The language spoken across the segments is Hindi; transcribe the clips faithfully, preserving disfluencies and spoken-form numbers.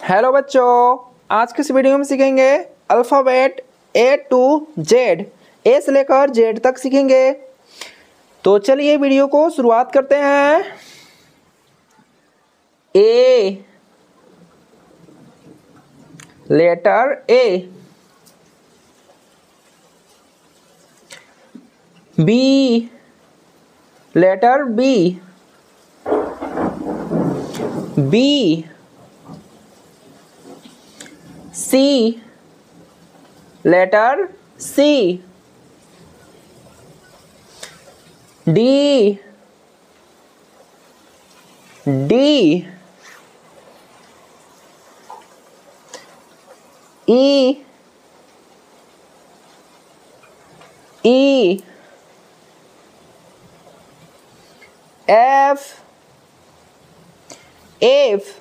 हेलो बच्चों, आज के इस वीडियो में सीखेंगे alphabet A to Z. A से लेकर जेड तक सीखेंगे। तो चलिए वीडियो को शुरुआत करते हैं। A, letter A. B, letter B. B, C, letter C. D, D. E, E. F, F.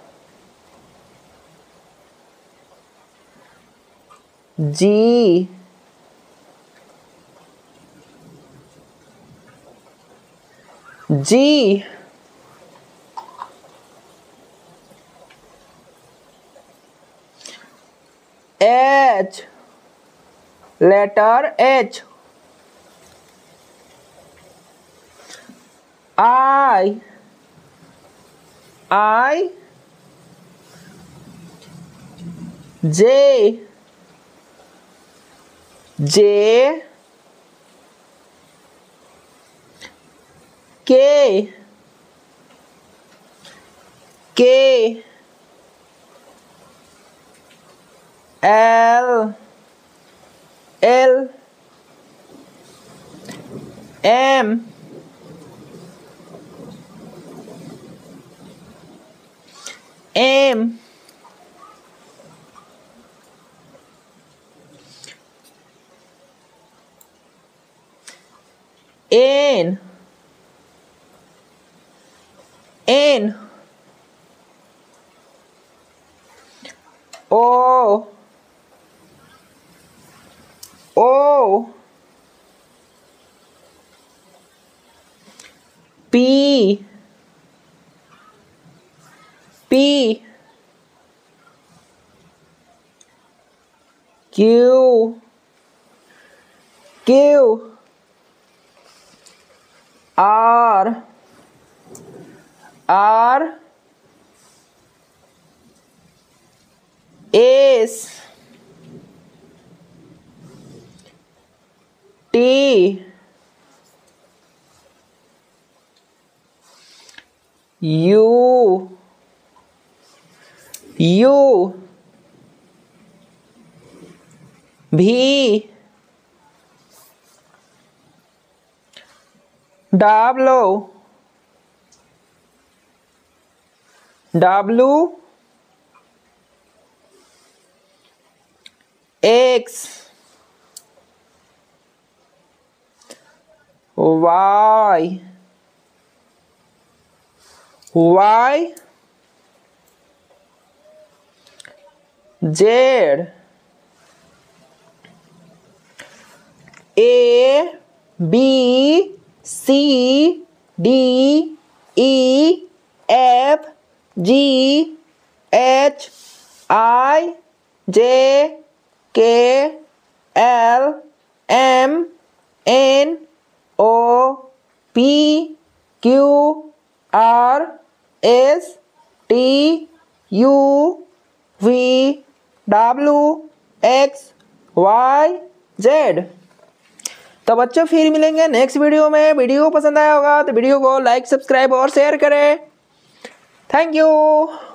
G, G. H, letter H. I, I. J, J. K, K. L, L. M, M. N, N. O, O. P, P. Q, Q. R, R. S, T. U, U. V, W, W. X, Y, Y. Z, A, B, C, D, E, F, G, H, I, J, K, L, M, N, O, P, Q, R, S, T, U, V, W, X, Y, Z. तो बच्चों फिर मिलेंगे नेक्स्ट वीडियो में। वीडियो पसंद आया होगा तो वीडियो को लाइक, सब्सक्राइब और शेयर करें। Thank you.